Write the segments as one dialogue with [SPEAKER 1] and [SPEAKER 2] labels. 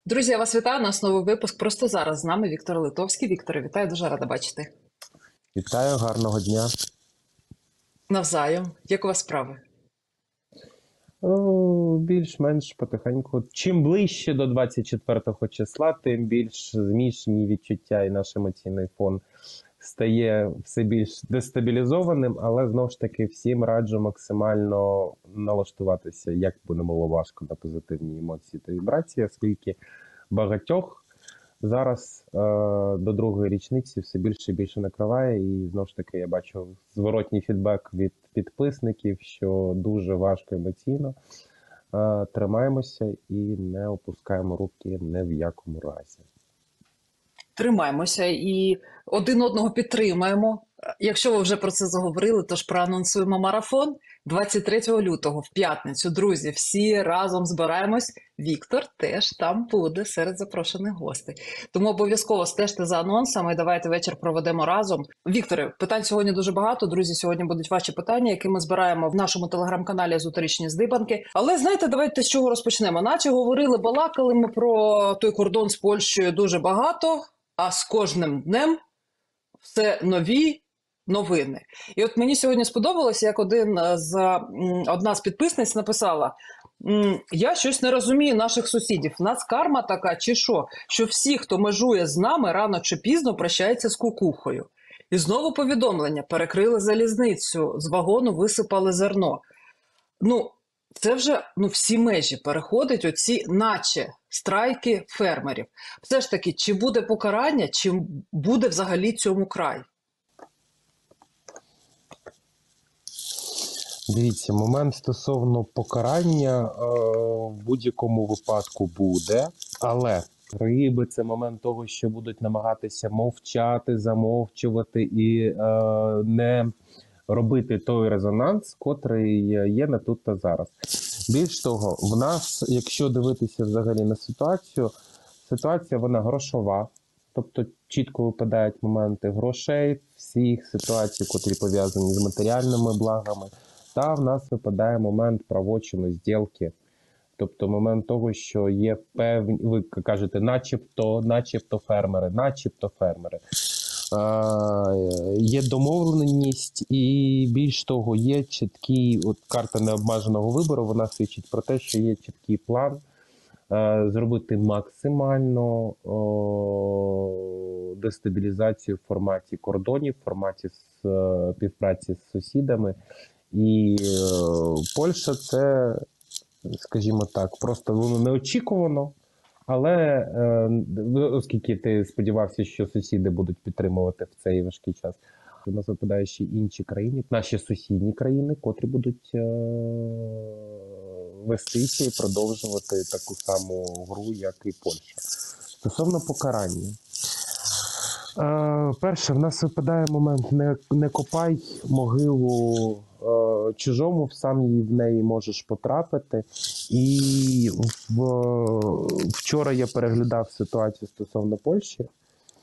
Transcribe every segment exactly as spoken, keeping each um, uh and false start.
[SPEAKER 1] Друзі, я вас вітаю. У нас новий випуск. Просто зараз з нами Віктор Литовський. Вікторе, вітаю, дуже рада бачити.
[SPEAKER 2] Вітаю, гарного дня.
[SPEAKER 1] Навзаєм. Як у вас справи?
[SPEAKER 2] О, більш-менш потихеньку. Чим ближче до двадцять четвертого числа, тим більш змішані відчуття і наш емоційний фон стає все більш дестабілізованим, але знову ж таки всім раджу максимально налаштуватися, як би не було важко, на позитивні емоції та вібрації, оскільки багатьох зараз е, до другої річниці все більше і більше накриває, і знову ж таки я бачу зворотній фідбек від підписників, що дуже важко емоційно. Е, тримаємося і не опускаємо руки ні в якому разі.
[SPEAKER 1] Тримаємося і один одного підтримаємо. Якщо ви вже про це заговорили, то ж проанонсуємо марафон двадцять третього лютого в п'ятницю. Друзі, всі разом збираємось. Віктор теж там буде серед запрошених гостей. Тому обов'язково стежте за анонсами і давайте вечір проведемо разом. Вікторе, питань сьогодні дуже багато. Друзі, сьогодні будуть ваші питання, які ми збираємо в нашому телеграм-каналі «Езотеричні здибанки». Але знаєте, давайте з чого розпочнемо. Наче говорили, балакали ми про той кордон з Польщею дуже багато, а з кожним днем все нові новини. І от мені сьогодні сподобалося, як один з, одна з підписниць написала: «Я щось не розумію наших сусідів. У нас карма така чи що, що всі, хто межує з нами, рано чи пізно прощається з кукухою». І знову повідомлення: перекрили залізницю, з вагону висипали зерно. Ну, це вже ну, всі межі переходить оці наче страйки фермерів. Все ж таки, чи буде покарання, чи буде взагалі цьому край?
[SPEAKER 2] Дивіться, момент стосовно покарання е, в будь-якому випадку буде, але риби – це момент того, що будуть намагатися мовчати, замовчувати і е, не робити той резонанс, котрий є не тут та зараз. Більш того, в нас, якщо дивитися взагалі на ситуацію, ситуація вона грошова, тобто чітко випадають моменти грошей, всіх ситуацій, котрі пов'язані з матеріальними благами, та в нас випадає момент правочину зділки. Тобто момент того, що є певні, ви кажете, начебто, начебто фермери, начебто фермери. Є домовленість і більш того, є чіткий, от карта необмеженого вибору, вона свідчить про те, що є чіткий план е, зробити максимально о, дестабілізацію в форматі кордонів, в форматі співпраці з сусідами. І е, Польща це, скажімо так, просто воно неочікувано. Але е, оскільки ти сподівався, що сусіди будуть підтримувати в цей важкий час, у нас випадають ще інші країни, наші сусідні країни, котрі будуть е, вестися і продовжувати таку саму гру, як і Польща. Стосовно покарання. Е, перше, в нас випадає момент не, не копай могилу е, чужому, сам в неї можеш потрапити. І в, вчора я переглядав ситуацію стосовно Польщі. Е,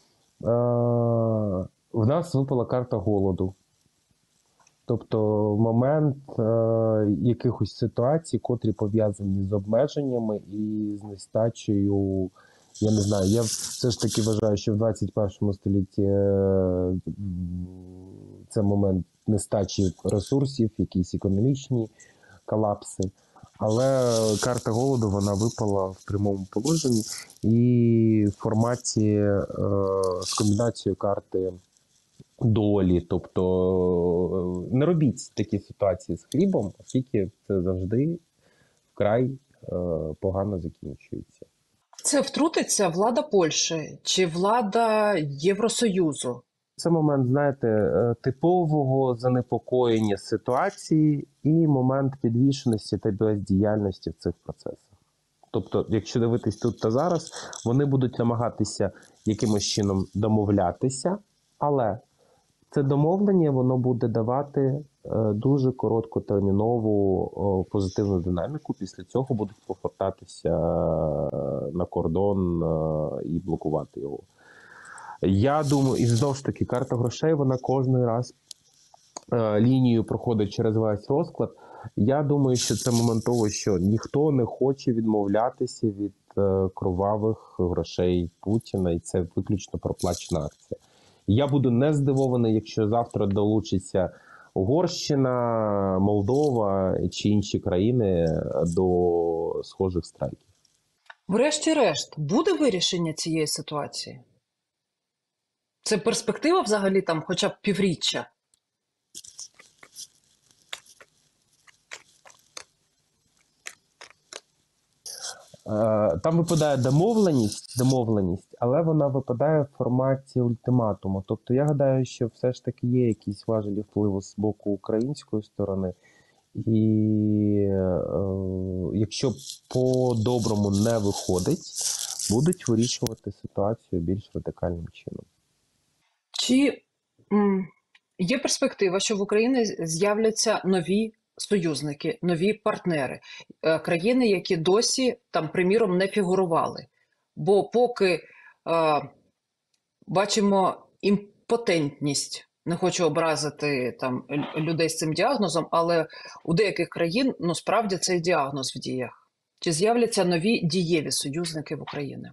[SPEAKER 2] в нас випала карта голоду. Тобто момент е, якихось ситуацій, котрі пов'язані з обмеженнями і з нестачею. Я не знаю, я все ж таки вважаю, що в двадцять першому столітті е, це момент нестачі ресурсів, якісь економічні колапси. Але карта голоду, вона випала в прямому положенні і в форматі е, з комбінацією карти долі. Тобто не робіть такі ситуації з хлібом, оскільки це завжди вкрай е, погано закінчується.
[SPEAKER 1] Це втрутиться влада Польщі чи влада Євросоюзу?
[SPEAKER 2] Це момент, знаєте, типового занепокоєння ситуації і момент підвішеності та бездіяльності в цих процесах. Тобто, якщо дивитись тут та зараз, вони будуть намагатися якимось чином домовлятися, але це домовлення, воно буде давати дуже короткотермінову позитивну динаміку. Після цього будуть повертатися на кордон і блокувати його. Я думаю, і знову ж таки, карта грошей, вона кожен раз е, лінію проходить через весь розклад. Я думаю, що це момент того, що ніхто не хоче відмовлятися від е, кровавих грошей Путіна, і це виключно проплачена акція. Я буду не здивований, якщо завтра долучиться Угорщина, Молдова чи інші країни до схожих страйків.
[SPEAKER 1] Врешті-решт, буде вирішення цієї ситуації? Це перспектива взагалі там хоча б півріччя?
[SPEAKER 2] Е, Там випадає домовленість, домовленість, але вона випадає в форматі ультиматуму. Тобто я гадаю, що все ж таки є якісь важелі впливу з боку української сторони. І е, якщо по-доброму не виходить, будуть вирішувати ситуацію більш радикальним чином.
[SPEAKER 1] Чи м, є перспектива, що в Україні з'являться нові союзники, нові партнери, е, країни, які досі там, приміром, не фігурували? Бо поки е, бачимо імпотентність, не хочу образити там лю- людей з цим діагнозом, але у деяких країн, ну, справді цей діагноз в діях. Чи з'являться нові дієві союзники в Україні?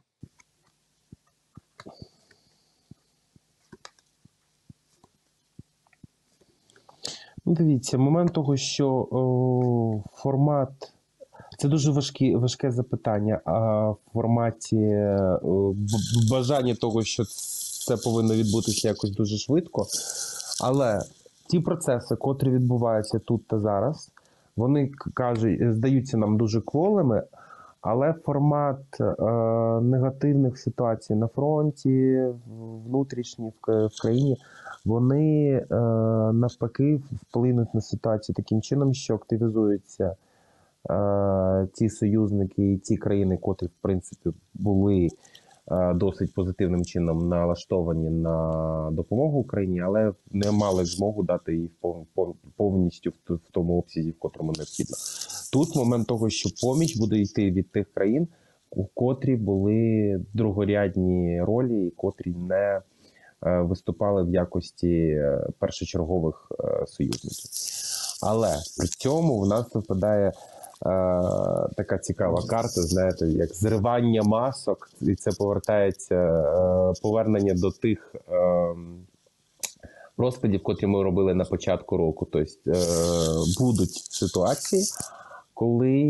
[SPEAKER 2] Ну, дивіться, момент того, що о, формат це дуже важкі, важке запитання, а в форматі о, б- бажання того, що це повинно відбутися якось дуже швидко. Але ті процеси, котрі відбуваються тут та зараз, вони к- кажуть, здаються нам дуже кволими, але формат е, негативних ситуацій на фронті, в- внутрішні в, к- в країні, вони е, навпаки вплинуть на ситуацію таким чином, що активізуються е, ті союзники і ті країни, котрі, в принципі, були е, досить позитивним чином налаштовані на допомогу Україні, але не мали змогу дати її в пов- пов- повністю в т- в тому обсязі, в котрому необхідно. Тут момент того, що поміч буде йти від тих країн, у котрі були другорядні ролі, і котрі не е, виступали в якості е, першочергових е, союзників. Але при цьому в нас випадає е, така цікава карта, знаєте, як зривання масок, і це повертається е, повернення до тих е, розкладів, котрі ми робили на початку року. Тобто е, будуть ситуації, коли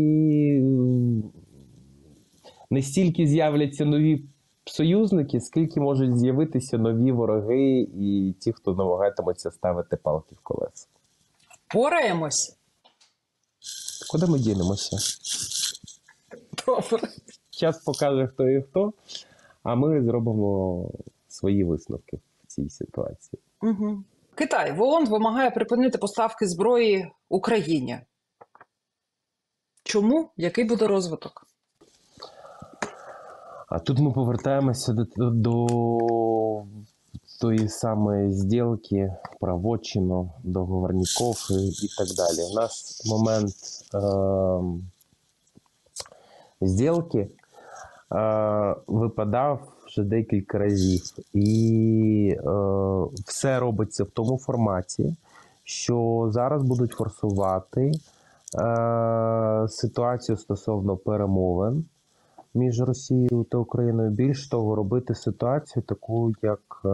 [SPEAKER 2] не стільки з'являться нові союзники, скільки можуть з'явитися нові вороги і ті, хто намагатиметься ставити палки в колеса.
[SPEAKER 1] Пораємось?
[SPEAKER 2] Куди ми дінемося?
[SPEAKER 1] Добре.
[SPEAKER 2] Час покаже, хто і хто, а ми зробимо свої висновки в цій ситуації.
[SPEAKER 1] Угу. Китай в ООН вимагає припинити поставки зброї Україні. Чому? Який буде розвиток?
[SPEAKER 2] А тут ми повертаємося до, до тої самої зділки, про вотчину, договорників і, і так далі. У нас момент е, зділки е, випадав вже декілька разів. І е, все робиться в тому форматі, що зараз будуть форсувати е, ситуацію стосовно перемовин між Росією та Україною. Більш того, робити ситуацію таку, як е,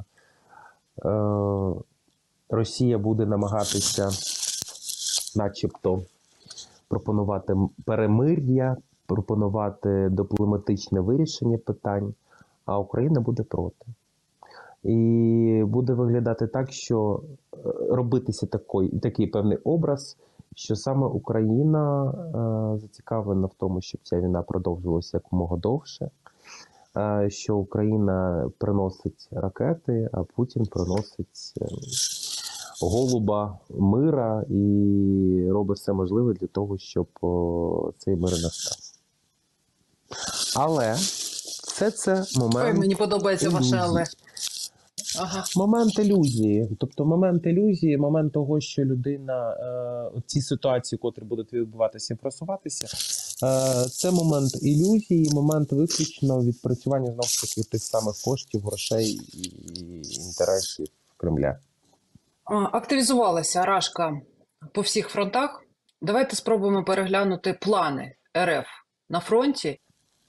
[SPEAKER 2] е, Росія буде намагатися начебто пропонувати перемир'я, пропонувати дипломатичне вирішення питань, а Україна буде проти. І буде виглядати так, що е, робитися такий, такий певний образ, що саме Україна е, зацікавлена в тому, щоб ця війна продовжувалася якомога довше, е, що Україна приносить ракети, а Путін приносить е, голуба мира і робить все можливе для того, щоб о, цей мир настав. Але все це момент
[SPEAKER 1] Ой, мені подобається ваше
[SPEAKER 2] ілюзій.
[SPEAKER 1] але. Ага.
[SPEAKER 2] Момент ілюзії. Тобто момент ілюзії, момент того, що людина, е, ці ситуації, котрі будуть відбуватися і просуватися, е, це момент ілюзії, момент виключно відпрацювання, знову ж таки, тих самих коштів, грошей і інтересів Кремля.
[SPEAKER 1] А, Активізувалася рашка по всіх фронтах. Давайте спробуємо переглянути плани РФ на фронті.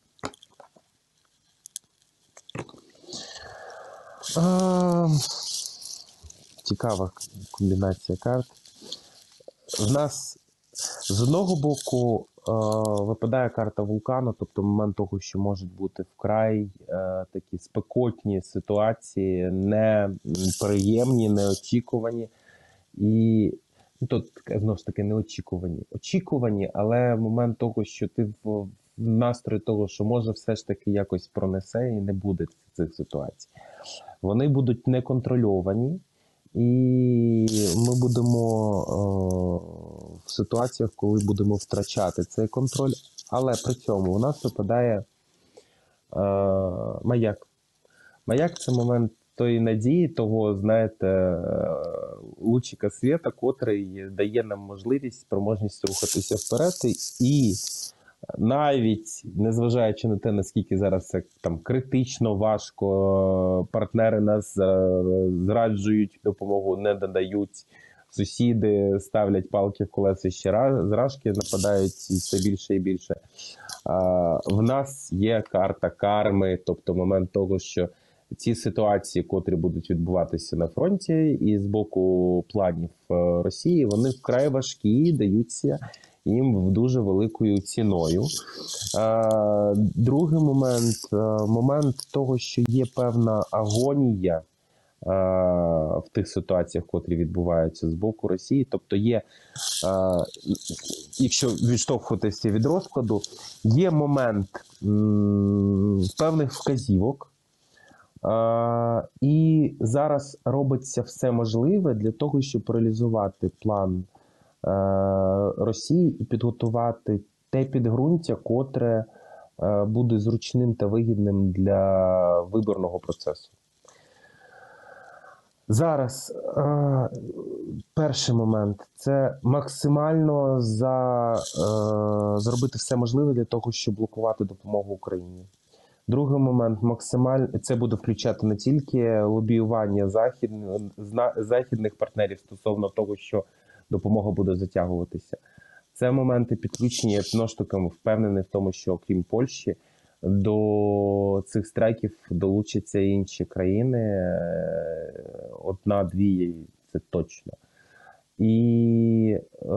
[SPEAKER 2] А, цікава комбінація карт. В нас з одного боку е, випадає карта вулкану, тобто момент того, що можуть бути вкрай е, такі спекотні ситуації, неприємні, неочікувані. І ну, тут знову ж таки неочікувані. Очікувані, але момент того, що ти в, в настрої того, що може все ж таки якось пронесе і не буде цих ситуацій. Вони будуть неконтрольовані. І ми будемо е, в ситуаціях, коли будемо втрачати цей контроль, але при цьому у нас випадає е, маяк. Маяк – це момент тої надії, того, знаєте, е, лучика світа, котрий дає нам можливість, спроможність рухатися вперед. І навіть незважаючи на те, наскільки зараз це там критично важко, партнери нас зраджують, допомогу не надають, сусіди ставлять палки в колеса ще раз, зражки нападають все більше і більше. В нас є карта карми, тобто момент того, що ці ситуації, котрі будуть відбуватися на фронті і з боку планів Росії, вони вкрай важкі, даються їм дуже великою ціною. Другий момент – момент того, що є певна агонія в тих ситуаціях, котрі відбуваються з боку Росії. Тобто є, якщо відштовхуватися від розкладу, є момент певних вказівок, і зараз робиться все можливе для того, щоб реалізувати план Росії і підготувати те підґрунтя, котре буде зручним та вигідним для виборного процесу. Зараз е, перший момент – це максимально за, е, зробити все можливе для того, щоб блокувати допомогу Україні. Другий момент – максимально це буде включати не тільки лобіювання захід, західних партнерів стосовно того, що допомога буде затягуватися. Це моменти підключення, я знову ж таки впевнений в тому, що окрім Польщі, до цих страйків долучаться інші країни, одна-дві, це точно. І е,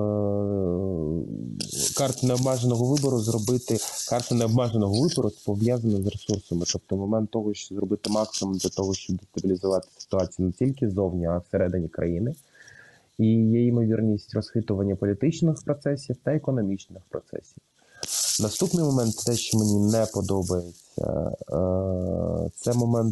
[SPEAKER 2] карту необмеженого вибору зробити, карта необмеженого вибору пов'язана з ресурсами. Тобто момент того, що зробити максимум для того, щоб дестабілізувати ситуацію не тільки ззовні, а всередині країни. І є ймовірність розхитування політичних процесів та економічних процесів. Наступний момент, те, що мені не подобається, це момент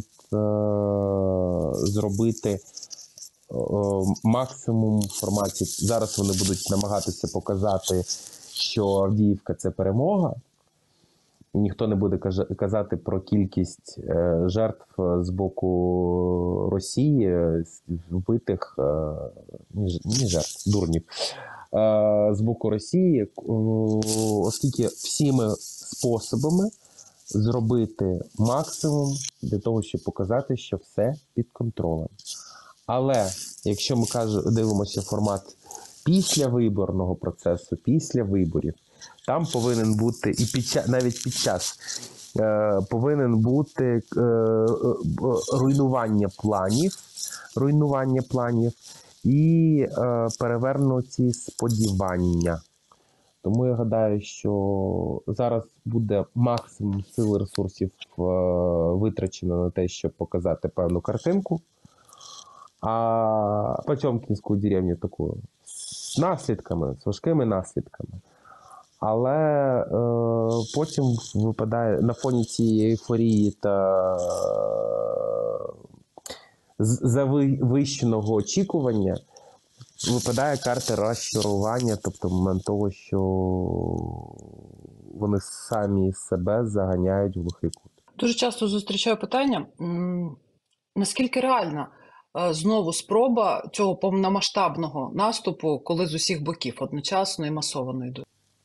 [SPEAKER 2] зробити максимум в форматі. Зараз вони будуть намагатися показати, що Авдіївка – це перемога. Ніхто не буде казати про кількість жертв з боку Росії, вбитих, не жертв, дурнів, з боку Росії, оскільки всіми способами зробити максимум для того, щоб показати, що все під контролем. Але якщо ми кажемо, дивимося формат після виборного процесу, після виборів, там повинен бути, і під час, навіть під час, е, повинен бути е, е, руйнування планів, руйнування планів і е, перевернуті сподівання. Тому я гадаю, що зараз буде максимум сил і ресурсів е, витрачено на те, щоб показати певну картинку, а Потьомкінську деревню таку з наслідками, з важкими наслідками. Але е, потім випадає на фоні цієї ейфорії та е, завищеного очікування випадає карта розчарування, тобто момент того, що вони самі себе заганяють в глухий кут.
[SPEAKER 1] Дуже часто зустрічаю питання, наскільки реальна знову спроба цього повномасштабного наступу, коли з усіх боків одночасно і масово йдуть?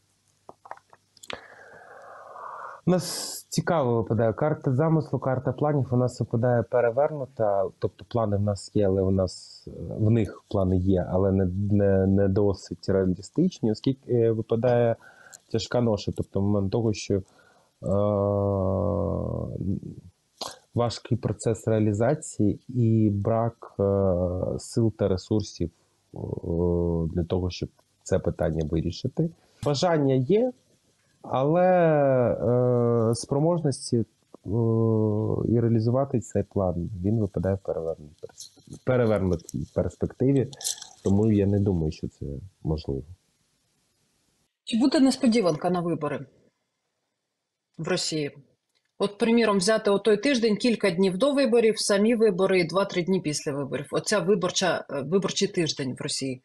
[SPEAKER 2] У нас цікаво випадає карта замислу, карта планів, у нас випадає перевернута, тобто плани в нас є, але у нас, в них плани є, але не, не, не досить реалістичні, оскільки випадає тяжка ноша, тобто момент того, що е, важкий процес реалізації і брак е, сил та ресурсів е, для того, щоб це питання вирішити. Бажання є, але е, спроможності е, і реалізувати цей план, він випадає в перевернутій перс- перевернутій перспективі, тому я не думаю, що це можливо.
[SPEAKER 1] Чи буде несподіванка на вибори в Росії? От, приміром, взяти отой тиждень, кілька днів до виборів, самі вибори і два-три дні після виборів. Оця виборча, е, виборчий тиждень в Росії.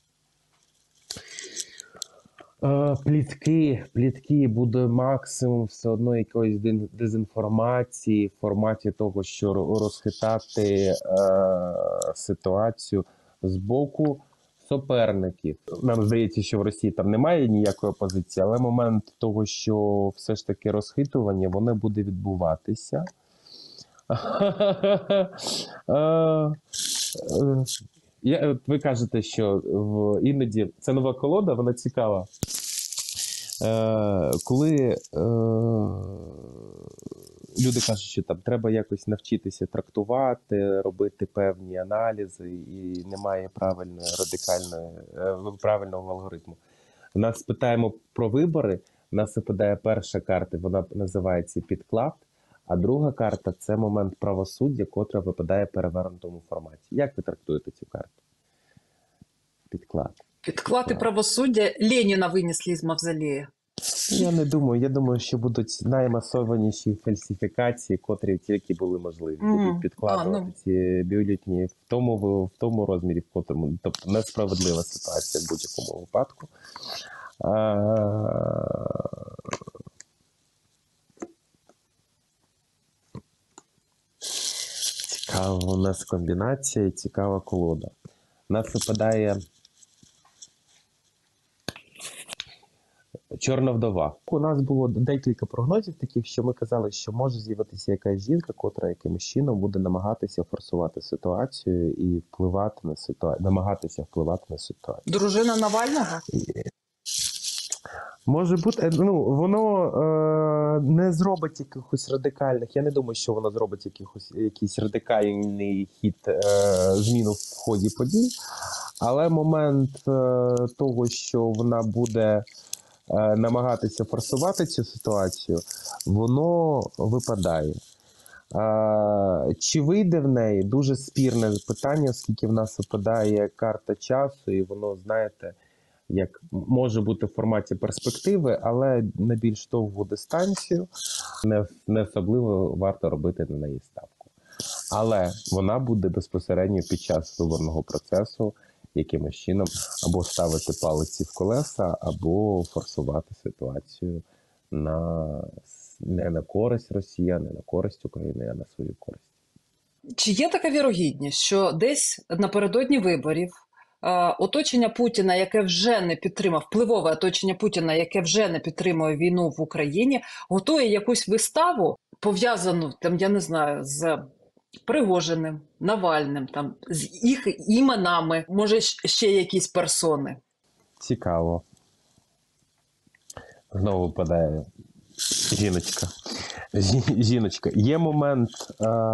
[SPEAKER 2] Е, Плітки, плітки, буде максимум все одно якоїсь дин- дезінформації в форматі того, що ро- розхитати е, ситуацію з боку суперників. Нам здається, що в Росії там немає ніякої опозиції, але момент того, що все ж таки розхитування, воно буде відбуватися. Е, е, Я, от ви кажете, що в, іноді це нова колода, вона цікава. Е, коли е, люди кажуть, що там треба якось навчитися трактувати, робити певні аналізи, і немає правильної радикальної е, правильного алгоритму. Нас питаємо про вибори, в нас випадає перша карта, вона називається підклад. А друга карта – це момент правосуддя, котра випадає в перевернутому форматі. Як ви трактуєте цю карту? Підклад.
[SPEAKER 1] Підклад і правосуддя Леніна винесли з мавзолея.
[SPEAKER 2] Я не думаю. Я думаю, що будуть наймасованіші фальсифікації, котрі тільки були можливі.
[SPEAKER 1] Мгм.
[SPEAKER 2] Будуть підкладувати
[SPEAKER 1] А, ну.
[SPEAKER 2] ці бюлетні в тому, в тому розмірі, в котрому. Тобто несправедлива ситуація в будь-якому випадку. А... Цікава у нас комбінація і цікава колода. У нас випадає Чорна вдова. У нас було декілька прогнозів таких, що ми казали, що може з'явитися якась жінка, котра якимось чином буде намагатися форсувати ситуацію і впливати на ситуацію, намагатися впливати на ситуацію.
[SPEAKER 1] Дружина Навального?
[SPEAKER 2] Може бути, ну воно е, не зробить якихось радикальних. Я не думаю, що воно зробить якихось якийсь радикальний хід е, зміну в ході подій. Але момент е, того, що вона буде е, намагатися форсувати цю ситуацію, воно випадає. Е, чи вийде в неї? Дуже спірне питання, оскільки в нас випадає карта часу, і воно, знаєте, як може бути в форматі перспективи, але на більш довгу дистанцію не, не особливо варто робити на неї ставку. Але вона буде безпосередньо під час виборного процесу якимось чином або ставити палиці в колеса, або форсувати ситуацію на, не на користь росіян, не на користь України, а на свою користь.
[SPEAKER 1] Чи є така вірогідність, що десь напередодні виборів е, оточення Путіна, яке вже не підтримав, впливове оточення Путіна, яке вже не підтримує війну в Україні, готує якусь виставу, пов'язану, там, я не знаю, з Пригожиним, Навальним, там, з їх іменами, може щ- ще якісь персони?
[SPEAKER 2] Цікаво. Знову випадає жіночка. Жі- Жіночка. Є момент. Е-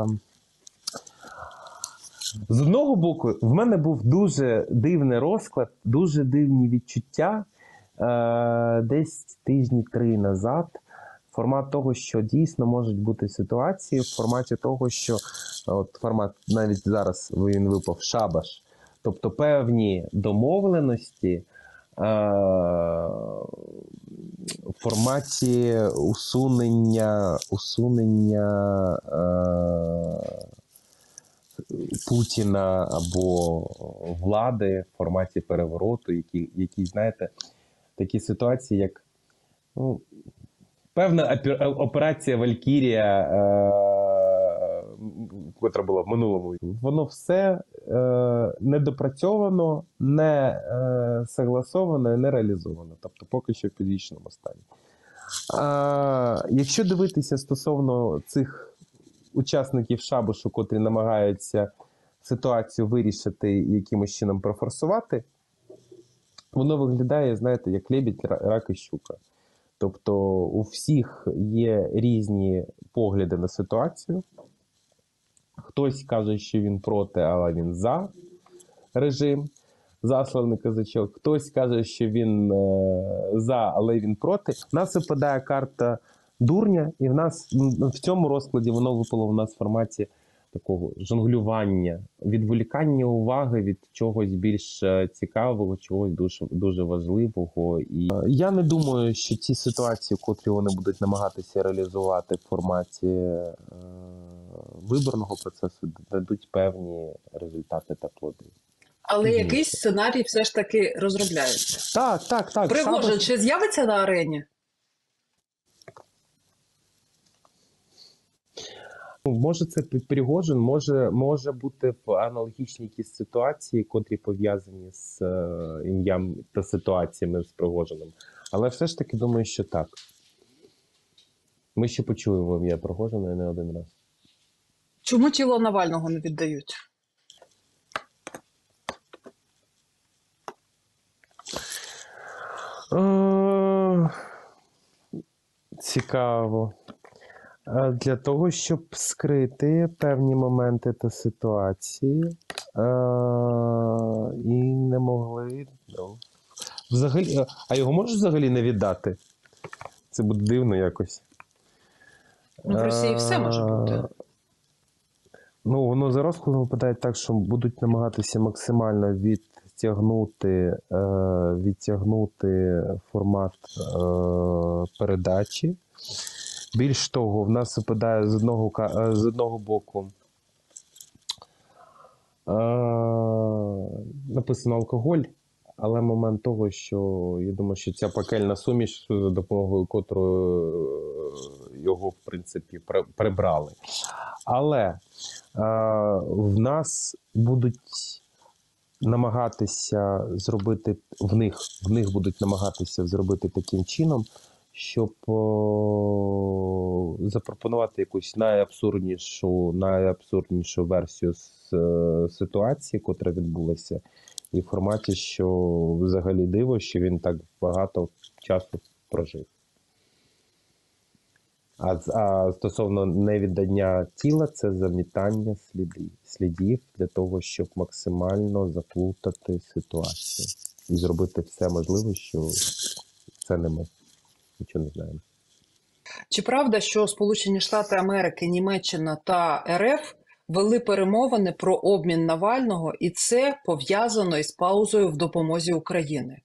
[SPEAKER 2] З одного боку, в мене був дуже дивний розклад, дуже дивні відчуття е- десь тижні три назад. Формат того, що дійсно можуть бути ситуації, в форматі того, що от формат навіть зараз він випав шабаш. Тобто певні домовленості е- в форматі усунення, усунення е- Путіна або влади в форматі перевороту, які, які знаєте, такі ситуації, як ну, певна операція Валькірія, е- котра була в минулому. Воно все е- недопрацьовано, не е- согласовано і не реалізовано. Тобто поки що в підвішеному стані. А, якщо дивитися стосовно цих учасників шабашу, котрі намагаються ситуацію вирішити і якимось чином профорсувати, воно виглядає, знаєте, як лебідь, рак і щука. Тобто у всіх є різні погляди на ситуацію, Хтось каже, що він проти, але він за режим, засланий козачок. Хтось каже, що він е, за, але він проти. В нас випадає карта дурня, і в нас в цьому розкладі воно випало в нас в форматі такого жонглювання, відволікання уваги від чогось більш цікавого, чогось дуже, дуже важливого. І е, я не думаю, що ці ситуації, котрі вони будуть намагатися реалізувати в форматі е, виборного процесу, дадуть певні результати та плоди.
[SPEAKER 1] Але
[SPEAKER 2] Ні.
[SPEAKER 1] якийсь сценарій все ж таки розробляється.
[SPEAKER 2] Так, так, так.
[SPEAKER 1] Пригожин
[SPEAKER 2] саме-
[SPEAKER 1] чи з'явиться на арені?
[SPEAKER 2] Може це Пригожин, може, може бути в аналогічній якісь ситуації, котрі пов'язані з е, ім'ям та ситуаціями з Пригожином. Але все ж таки думаю, що так. Ми ще почуємо ім'я Пригожина не один раз.
[SPEAKER 1] Чому тіло Навального не віддають?
[SPEAKER 2] Е, Цікаво. Е, Для того, щоб скрити певні моменти та ситуації, е, і не могли. Ну, взагалі, а його можеш взагалі не віддати? Це буде дивно якось.
[SPEAKER 1] Ну, в Росії все може бути.
[SPEAKER 2] Е, Ну, воно за розкладом випадає так, що будуть намагатися максимально відтягнути, е, відтягнути формат е, передачі. Більш того, в нас випадає з одного, ка- е, з одного боку е, написано алкоголь, але момент того, що я думаю, що ця пекельна суміш, за допомогою котрої е, його, в принципі, при- прибрали. Але е, в нас будуть намагатися зробити, в них, в них будуть намагатися зробити таким чином, щоб о, запропонувати якусь найабсурднішу, найабсурднішу версію з е, ситуації, котра відбулася, і в форматі, що взагалі диво, що він так багато часу прожив. А, з- а стосовно невіддання тіла, це замітання слідів, слідів для того, щоб максимально заплутати ситуацію і зробити все можливе, що це не ми. Нічого не знаємо.
[SPEAKER 1] Чи правда, що Сполучені Штати Америки, Німеччина та РФ вели перемовини про обмін Навального, і це пов'язано із паузою в допомозі Україні?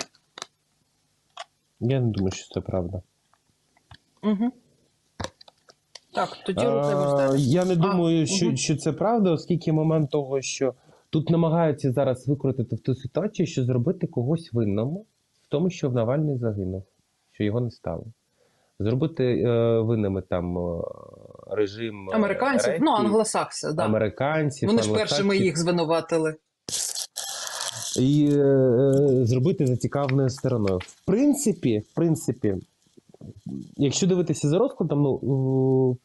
[SPEAKER 2] Я не думаю, що це правда.
[SPEAKER 1] Угу. Так, тоді рухаємось
[SPEAKER 2] А,
[SPEAKER 1] далі.
[SPEAKER 2] я не
[SPEAKER 1] А,
[SPEAKER 2] думаю, що,
[SPEAKER 1] мгм.
[SPEAKER 2] що це правда, оскільки момент того, що тут намагаються зараз викрутити в ту ситуацію, що зробити когось винному в тому, що Навальний загинув, що його не стало. Зробити е, винними там е, режим е,
[SPEAKER 1] Американців,
[SPEAKER 2] РФ,
[SPEAKER 1] ну, англосакси, да.
[SPEAKER 2] американців,
[SPEAKER 1] Вони ж першими
[SPEAKER 2] англосаксів.
[SPEAKER 1] їх звинуватили.
[SPEAKER 2] І е, е, зробити зацікавленою стороною. В принципі, в принципі, якщо дивитися за розкладом, ну, е,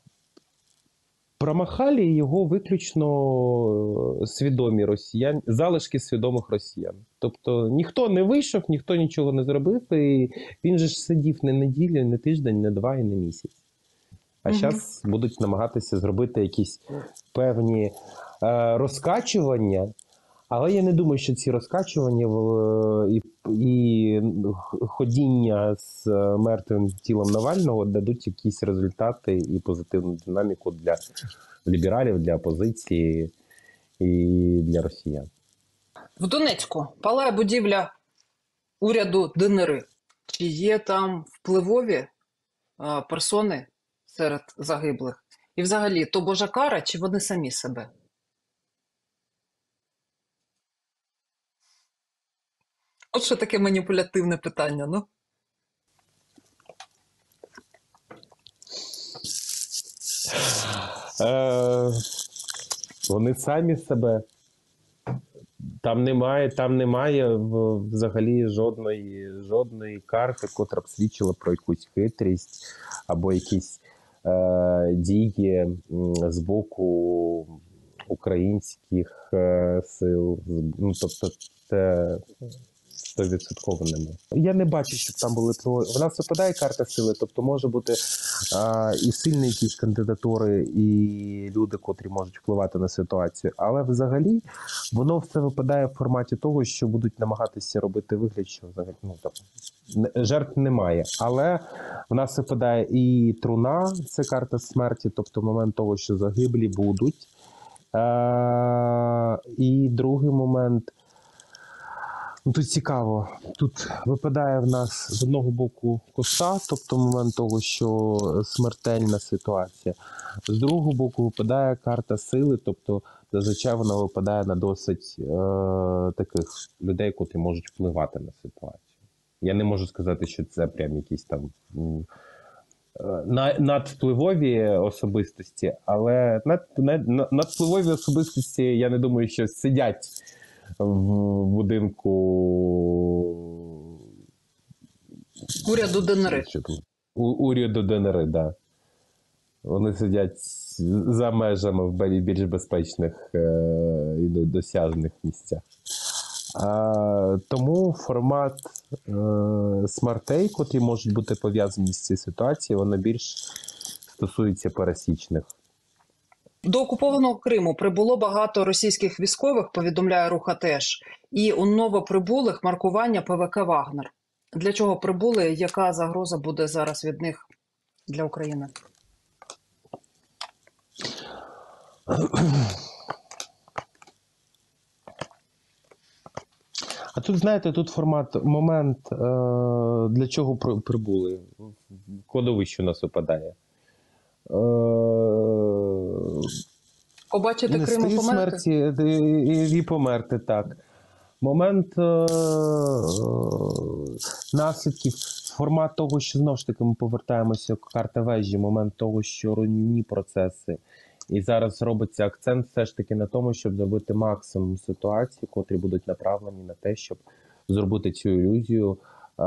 [SPEAKER 2] промахали його виключно е, свідомі росіяни, залишки свідомих росіян. Тобто ніхто не вийшов, ніхто нічого не зробив, і він же ж сидів не неділю, не тиждень, не два і не місяць. А
[SPEAKER 1] Мгм.
[SPEAKER 2] зараз будуть намагатися зробити якісь певні е, розкачування. Але я не думаю, що ці розкачування в- і, і ходіння з е, мертвим тілом Навального дадуть якісь результати і позитивну динаміку для лібералів, для опозиції і для росіян.
[SPEAKER 1] В Донецьку палає будівля уряду ДНР. Чи є там впливові а, персони серед загиблих? І взагалі, то Божа кара, чи вони самі себе? От що таке маніпулятивне питання, ну?
[SPEAKER 2] Е, вони самі себе. Там немає, там немає в- взагалі жодної, жодної карти, котра б свідчила про якусь хитрість або якісь е, дії м, з боку українських е, сил. Ну, тобто, це сто відсотків нема. Я не бачу, щоб там були про. В нас випадає карта сили, тобто може бути а, і сильні якісь кандидатури, і люди, котрі можуть впливати на ситуацію. Але взагалі воно все випадає в форматі того, що будуть намагатися робити вигляд, що взагалі ну, там, жертв немає. Але в нас випадає і труна, це карта смерті, тобто момент того, що загиблі будуть. А, і другий момент. Ну, тут цікаво, тут випадає в нас з одного боку коса, тобто момент того, що смертельна ситуація. З другого боку випадає карта сили, тобто зазвичай вона випадає на досить е, таких людей, котрі можуть впливати на ситуацію. Я не можу сказати, що це прям якісь там е, надвпливові особистості, але над, над, надвпливові особистості, я не думаю, що сидять в будинку
[SPEAKER 1] уряду ДНР.
[SPEAKER 2] У, уряду ДНР, так. Да. Вони сидять за межами в більш безпечних е, і досяжних місцях. А, тому формат е, смертей, котрі можуть бути пов'язані з цією ситуацією, воно більш стосується пересічних.
[SPEAKER 1] До окупованого Криму прибуло багато російських військових, повідомляє Рух АТЕШ, і у новоприбулих маркування ПВК «Вагнер». Для чого прибули, яка загроза буде зараз від них для України?
[SPEAKER 2] А тут, знаєте, тут формат, момент, е, для чого прибули. Кладовище у нас випадає.
[SPEAKER 1] Побачити Крим і померти?
[SPEAKER 2] Смерті і, і померти, так. Момент е, наслідків, формат того, що знову ж таки ми повертаємося к карта вежі, момент того, що руйнівні процеси. І зараз робиться акцент все ж таки на тому, щоб зробити максимум ситуацій, котрі будуть направлені на те, щоб зробити цю ілюзію е,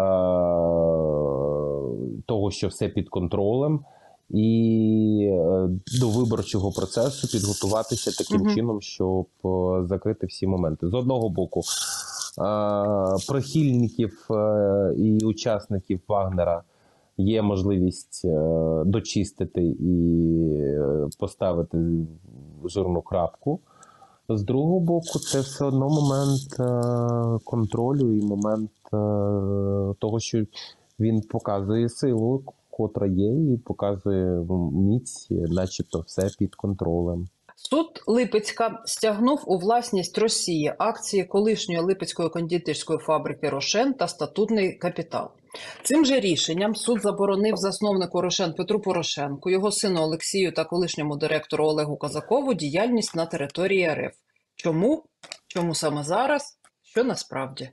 [SPEAKER 2] того, що все під контролем, і е, до виборчого процесу підготуватися таким uh-huh. чином, щоб е, закрити всі моменти. З одного боку, е, прихильників е, і учасників Вагнера є можливість е, дочистити і е, поставити жирну крапку. З другого боку, це все одно момент е, контролю і момент е, того, що він показує силу, котра є, і показує міць, начебто все під контролем.
[SPEAKER 1] Суд Липецька стягнув у власність Росії акції колишньої Липецької кондитерської фабрики «Рошен» та статутний капітал. Цим же рішенням суд заборонив засновнику «Рошен» Петру Порошенку, його сину Олексію та колишньому директору Олегу Казакову діяльність на території РФ. Чому? Чому саме зараз? Що насправді?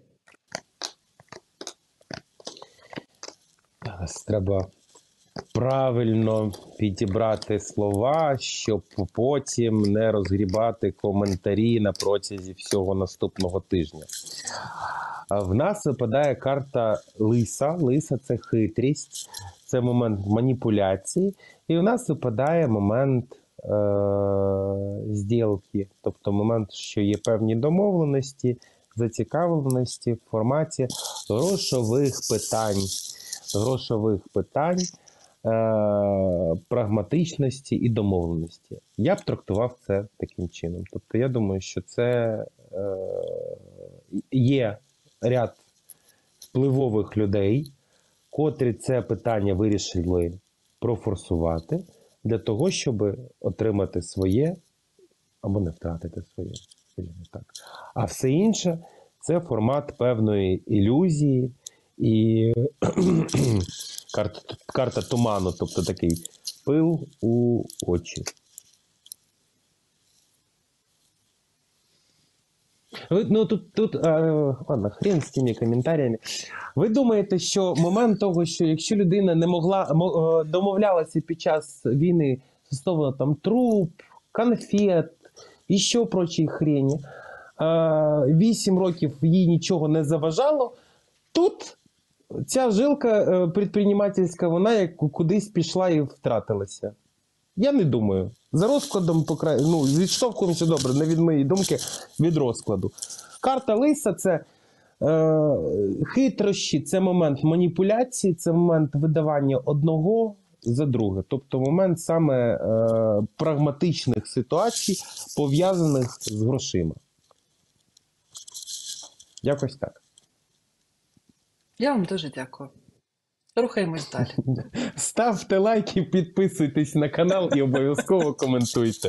[SPEAKER 2] Зараз треба правильно підібрати слова, щоб потім не розгрібати коментарі на протязі всього наступного тижня. В нас випадає карта лиса. Лиса – це хитрість, це момент маніпуляції. І в нас випадає момент е- зділки, тобто момент, що є певні домовленості, зацікавленості в форматі грошових питань. Грошових питань, е- прагматичності і домовленості. Я б трактував це таким чином. Тобто я думаю, що це е- є ряд впливових людей, котрі це питання вирішили профорсувати для того, щоб отримати своє або не втратити своє, скажімо так. А все інше – це формат певної ілюзії і карта, карта туману, тобто такий пил у очі. Ви, ну тут, тут а, ладно, хрен з тими коментарями. Ви думаєте, що момент того, що якщо людина не могла, домовлялася під час війни стосовно там труб, конфет і що прочій хрені, вісім років їй нічого не заважало, тут ця жилка підприємницька, вона як кудись пішла і втратилася. Я не думаю. За розкладом, ну, відштовхуємося добре, не від моєї думки, від розкладу. Карта лиса – це Е, хитрощі – це момент маніпуляції, це момент видавання одного за друге. Тобто момент саме е, прагматичних ситуацій, пов'язаних з грошима. Якось так.
[SPEAKER 1] Я вам дуже дякую. Рухаємось далі.
[SPEAKER 2] Ставте лайки, підписуйтесь на канал і обов'язково коментуйте.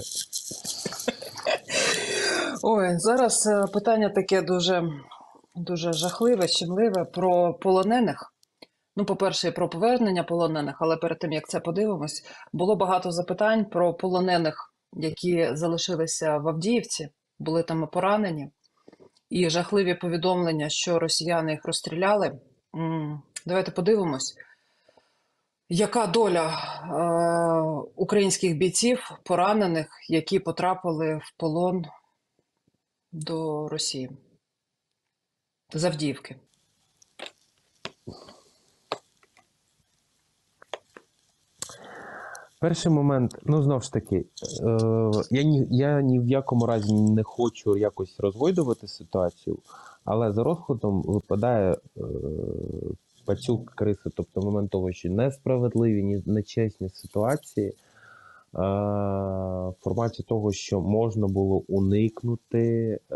[SPEAKER 1] Ой, зараз е, питання таке дуже, дуже жахливе, щемливе про полонених. Ну, по-перше, і про повернення полонених, але перед тим, як це подивимось, було багато запитань про полонених, які залишилися в Авдіївці, були там поранені, і жахливі повідомлення, що росіяни їх розстріляли. М, Давайте подивимось, яка доля е, українських бійців, поранених, які потрапили в полон до Росії з Авдіївки.
[SPEAKER 2] Перший момент, ну знову ж таки, е, я, ні, я ні в якому разі не хочу якось розгойдувати ситуацію, але за розкладом випадає е, пацюк криси, тобто момент того, що несправедливі, ні- нечесні ситуації, е, в форматі того, що можна було уникнути е,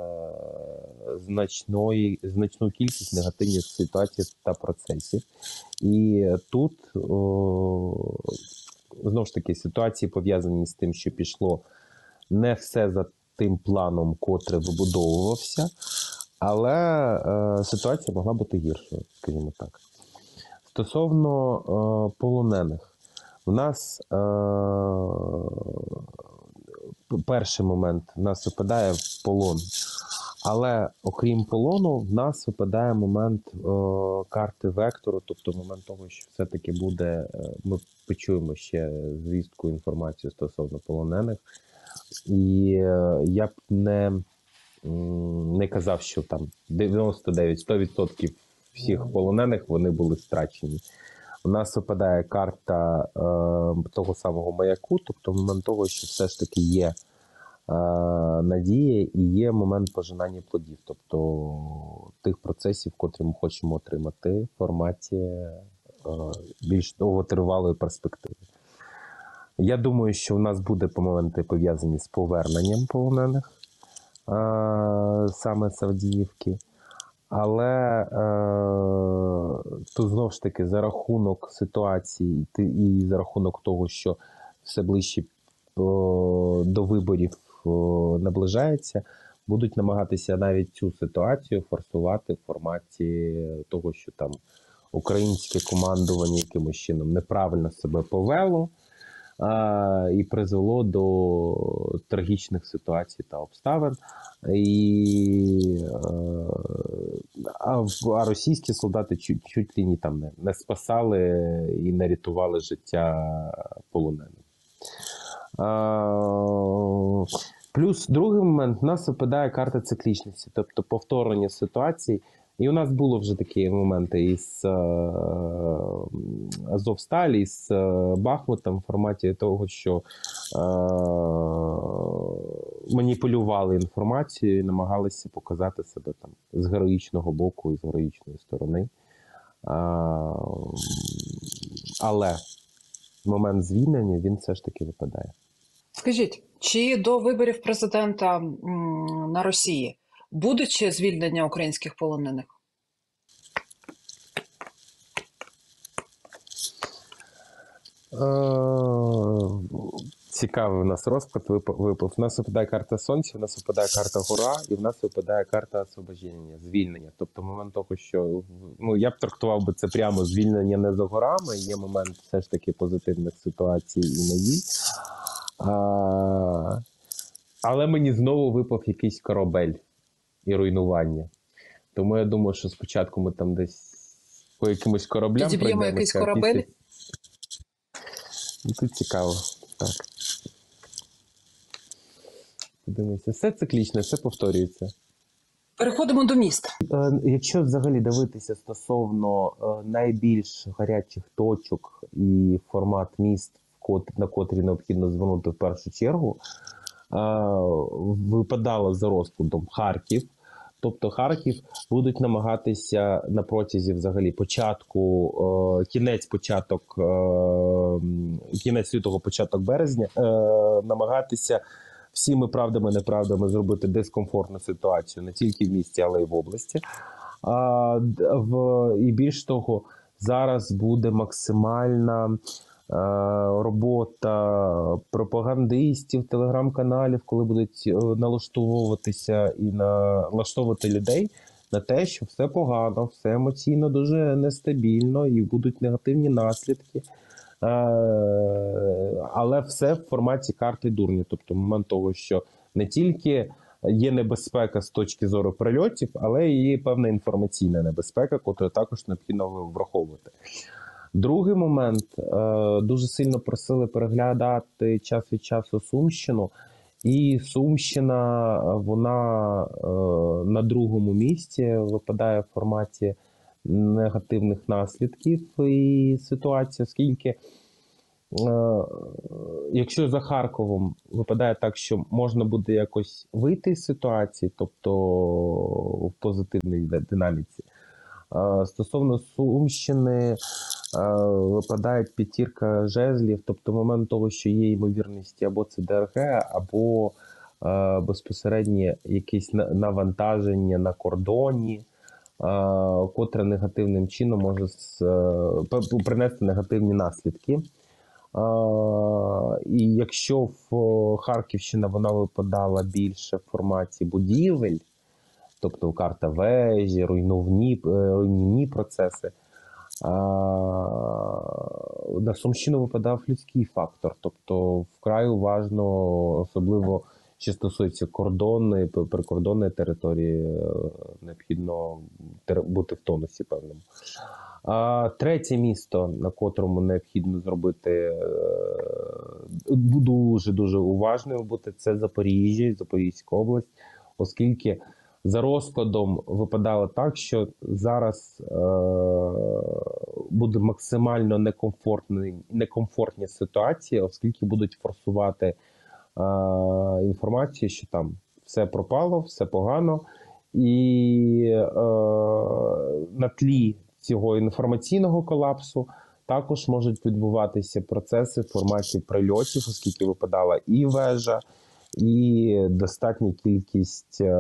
[SPEAKER 2] значної, значну кількість негативних ситуацій та процесів. І тут о, знову ж таки ситуації пов'язані з тим, що пішло не все за тим планом, котрий вибудовувався, але е, ситуація могла бути гіршою, скажімо так. Стосовно е, полонених, в нас е, перший момент в нас випадає в полон. Але окрім полону, в нас випадає момент е, карти вектору, тобто момент того, що все-таки буде, е, ми почуємо ще звістку, інформацію стосовно полонених. І е, я б не, м, не казав, що там дев'яносто дев'ять - сто відсотків всіх полонених вони були страчені. У нас випадає карта е, того самого маяку, тобто момент того, що все ж таки є надія і є момент пожинання плодів, тобто тих процесів, котрі ми хочемо отримати в форматі е, більш довготривалої перспективи. Я думаю, що в нас буде моменти пов'язані з поверненням полонених е, саме з Авдіївки, але е, тут знову ж таки за рахунок ситуації і за рахунок того, що все ближче до виборів наближається, будуть намагатися навіть цю ситуацію форсувати в форматі того, що там українське командування якимось чином неправильно себе повело а, і призвело до трагічних ситуацій та обставин. І, а, а російські солдати чуть, чуть ли не, там, не, не спасали і не рятували життя полонених. А, плюс другий момент, в нас випадає карта циклічності, тобто повторення ситуацій. І у нас було вже такі моменти із е, Азовсталі, із е, Бахмутом в форматі того, що е, маніпулювали інформацією і намагалися показати себе там з героїчного боку і з героїчної сторони. А, але момент звільнення, він все ж таки випадає.
[SPEAKER 1] Скажіть, чи до виборів президента м, на Росії буде ще звільнення українських полонених?
[SPEAKER 2] Цікавий у нас розклад випав. У нас випадає карта Сонця, у нас випадає карта Гора, і в нас випадає карта освобождення, звільнення. Тобто момент того, що ну, я б трактував би це прямо звільнення не за горами, є момент все ж таки позитивних ситуацій і надій. А, але мені знову випав якийсь корабель і руйнування. Тому я думаю, що спочатку ми там десь по якимось кораблям
[SPEAKER 1] Підіб'ємо
[SPEAKER 2] пройдемося.
[SPEAKER 1] якийсь корабель?
[SPEAKER 2] Після... Ну, тут цікаво. Так. Подивимося. Все циклічно, все повторюється.
[SPEAKER 1] Переходимо до міст.
[SPEAKER 2] Е, Якщо взагалі дивитися стосовно е, найбільш гарячих точок і формат міст, на котрі необхідно звернути в першу чергу, е, випадало за розкладом Харків, Тобто Харків будуть намагатися на протязі взагалі початку, е, кінець початок, е, кінець лютого, початок березня, е, намагатися всіми правдами, неправдами зробити дискомфортну ситуацію не тільки в місті, але й в області. А, в, і більш того, зараз буде максимальна е, робота пропагандистів, телеграм-каналів, коли будуть налаштовуватися і налаштовувати людей на те, що все погано, все емоційно дуже нестабільно і будуть негативні наслідки. Е, але все в форматі карти дурня. Тобто момент того, що не тільки є небезпека з точки зору прильотів, але і є певна інформаційна небезпека, яку також необхідно враховувати. Другий момент. Дуже сильно просили переглядати час від часу Сумщину. І Сумщина, вона на другому місці випадає в форматі негативних наслідків і ситуації, оскільки якщо за Харковом випадає так, що можна буде якось вийти з ситуації, тобто в позитивній динаміці, стосовно Сумщини випадає п'ятірка жезлів, тобто момент того, що є ймовірність або це ДРГ, або безпосереднє якесь навантаження на кордоні, котре негативним чином може принести негативні наслідки. Uh, і якщо в Харківщина вона випадала більше в форматі будівель, тобто карта вежі, руйнівні, руйнівні процеси, uh, на Сумщину випадав людський фактор, тобто вкрай уважно, особливо що стосується кордонної, прикордонної території, необхідно бути в тонусі певному. А третє місто, на котрому необхідно зробити дуже-дуже уважним бути, це Запоріжжя, Запорізька область, оскільки за розкладом випадало так, що зараз е- буде максимально некомфортні, некомфортні ситуації, оскільки будуть форсувати е- інформацію, що там все пропало, все погано, і е- на тлі цього інформаційного колапсу також можуть відбуватися процеси в форматі прильотів, оскільки випадала і вежа, і достатня кількість е-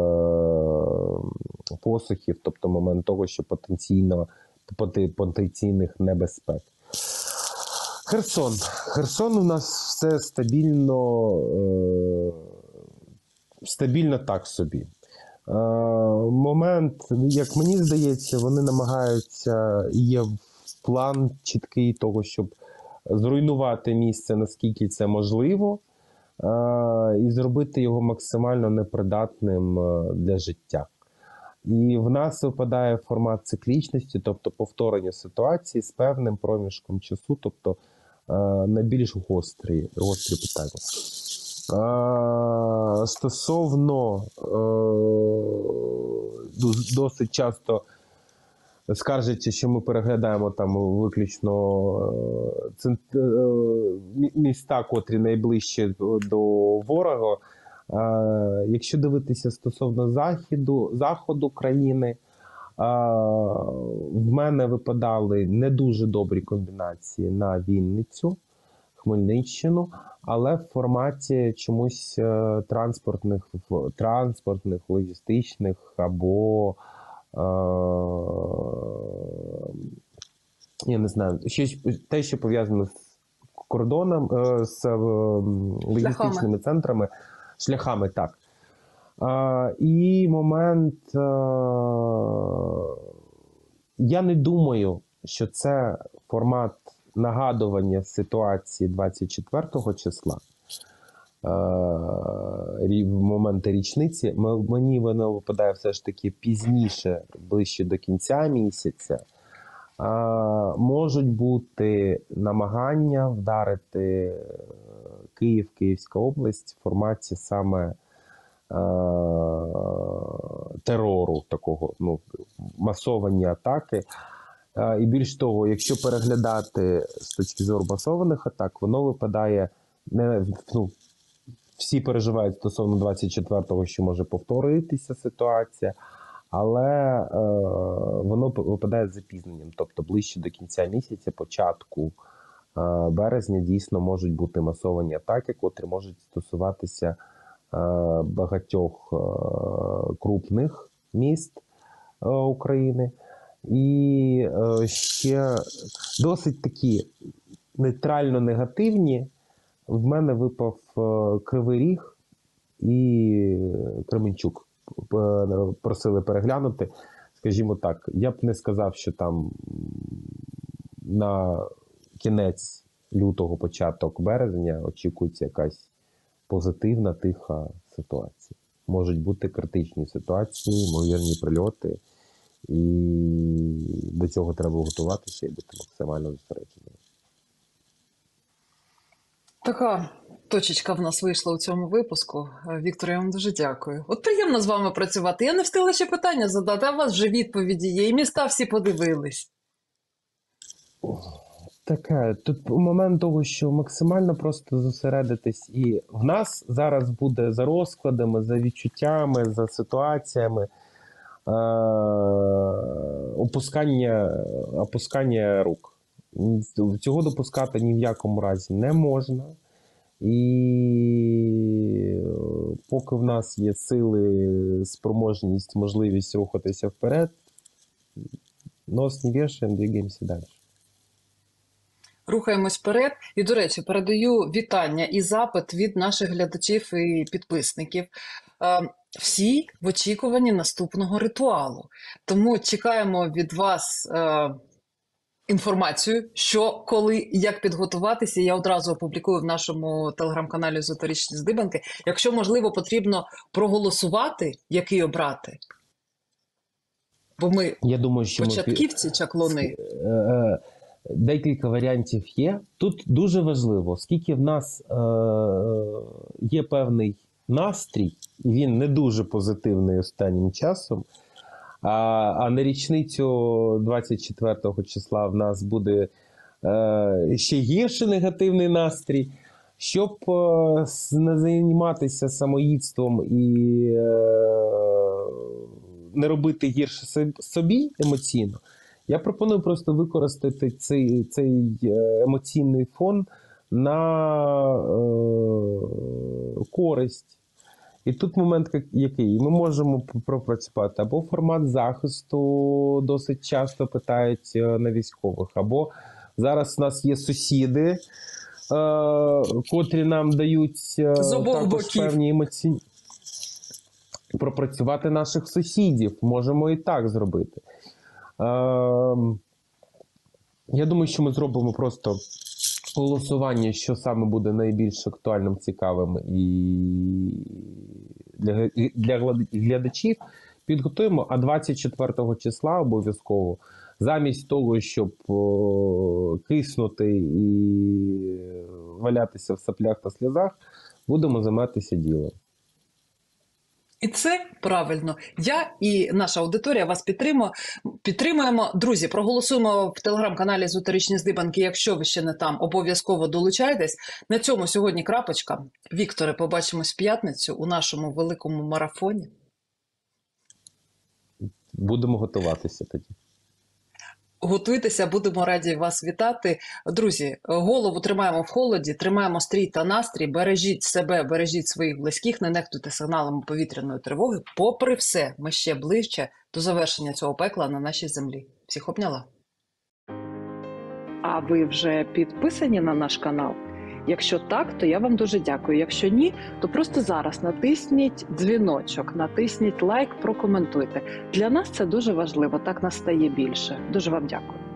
[SPEAKER 2] посухів, тобто момент того, що потенційно потенційних небезпек. Херсон. Херсон у нас все стабільно, е- стабільно так собі. Момент, як мені здається, вони намагаються, є план чіткий того, щоб зруйнувати місце, наскільки це можливо, і зробити його максимально непридатним для життя. І в нас випадає формат циклічності, тобто повторення ситуації з певним проміжком часу, тобто найбільш гострі, гострі питання. А, стосовно е, досить часто скаржаться, що ми переглядаємо там виключно е, міста, котрі найближчі до ворога. Е, якщо дивитися стосовно західу, заходу країни, е, в мене випадали не дуже добрі комбінації на Вінницю, Хмельниччину, але в форматі чомусь е, транспортних, транспортних, логістичних або е, я не знаю, щось, те, що пов'язано з кордоном, е, з е, логістичними шляхами. центрами, шляхами, так. Е, і момент, е, я не думаю, що це формат нагадування ситуації двадцять четвертого числа, в моменти річниці, мені воно випадає все ж таки пізніше, ближче до кінця місяця. Можуть бути намагання вдарити Київ, Київська область в форматі саме терору, такого, ну, масовані атаки. І більш того, якщо переглядати з точки зору масованих атак, воно випадає не, ну, всі переживають стосовно двадцять четвертого, що може повторитися ситуація, але е, воно випадає з запізненням. Тобто ближче до кінця місяця, початку е, березня, дійсно можуть бути масовані атаки, котрі можуть стосуватися е, багатьох е, крупних міст е, України. І е, ще досить такі нейтрально-негативні. В мене випав е, Кривий Ріг і Кременчук. Е, просили переглянути. Скажімо так, я б не сказав, що там на кінець лютого, початок березня очікується якась позитивна, тиха ситуація. Можуть бути критичні ситуації, ймовірні прильоти. І до цього треба готуватися і бути максимально зосередженим.
[SPEAKER 1] Така точечка в нас вийшла у цьому випуску. Віктор, я вам дуже дякую. От приємно з вами працювати. Я не встигла ще питання задати, а у вас вже відповіді є. І міста всі подивились.
[SPEAKER 2] Таке, тут момент того, що максимально просто зосередитись. І в нас зараз буде за розкладами, за відчуттями, за ситуаціями е- опускання, опускання рук. Цього допускати ні в якому разі не можна. І поки в нас є сили, спроможність, можливість рухатися вперед, нос не вішаємо, двигаємося далі.
[SPEAKER 1] Рухаємось вперед. І, до речі, передаю вітання і запит від наших глядачів і підписників. Всі в очікуванні наступного ритуалу. Тому чекаємо від вас інформацію, що, коли і як підготуватися. Я одразу опублікую в нашому телеграм-каналі «Езотеричні здибанки». Якщо, можливо, потрібно проголосувати, який обрати. Бо ми
[SPEAKER 2] Я думаю, що
[SPEAKER 1] початківці,
[SPEAKER 2] ми...
[SPEAKER 1] чаклуни.
[SPEAKER 2] Декілька варіантів є. Тут дуже важливо, оскільки в нас е- є певний настрій, і він не дуже позитивний останнім часом, а, а на річницю двадцять четвертого числа в нас буде е- ще гірше негативний настрій. Щоб е- не займатися самоїдством і е- не робити гірше собі емоційно, я пропоную просто використати цей, цей емоційний фон на е, користь. І тут момент який? Ми можемо пропрацювати або формат захисту, досить часто питають на військових, або зараз у нас є сусіди, е, котрі нам дають е, також певні емоційні. Пропрацювати наших сусідів можемо і так зробити. Я думаю, що ми зробимо просто голосування, що саме буде найбільш актуальним, цікавим і для, для глядачів. Підготуємо, а двадцять четвертого числа обов'язково, замість того, щоб о, киснути і валятися в соплях та сльозах, будемо займатися ділом.
[SPEAKER 1] І це правильно. Я і наша аудиторія вас підтримуємо. підтримуємо. Друзі, проголосуємо в телеграм-каналі «Езотеричні здибанки». Якщо ви ще не там, обов'язково долучайтесь. На цьому сьогодні крапочка. Вікторе, побачимось в п'ятницю у нашому великому марафоні.
[SPEAKER 2] Будемо готуватися тоді.
[SPEAKER 1] Готуйтеся, будемо раді вас вітати. Друзі, голову тримаємо в холоді, тримаємо стрій та настрій, бережіть себе, бережіть своїх близьких, не нехтуйте сигналами повітряної тривоги. Попри все, ми ще ближче до завершення цього пекла на нашій землі. Всіх обняла. А ви вже підписані на наш канал? Якщо так, то я вам дуже дякую. Якщо ні, то просто зараз натисніть дзвіночок, натисніть лайк, прокоментуйте. Для нас це дуже важливо, так нас стає більше. Дуже вам дякую.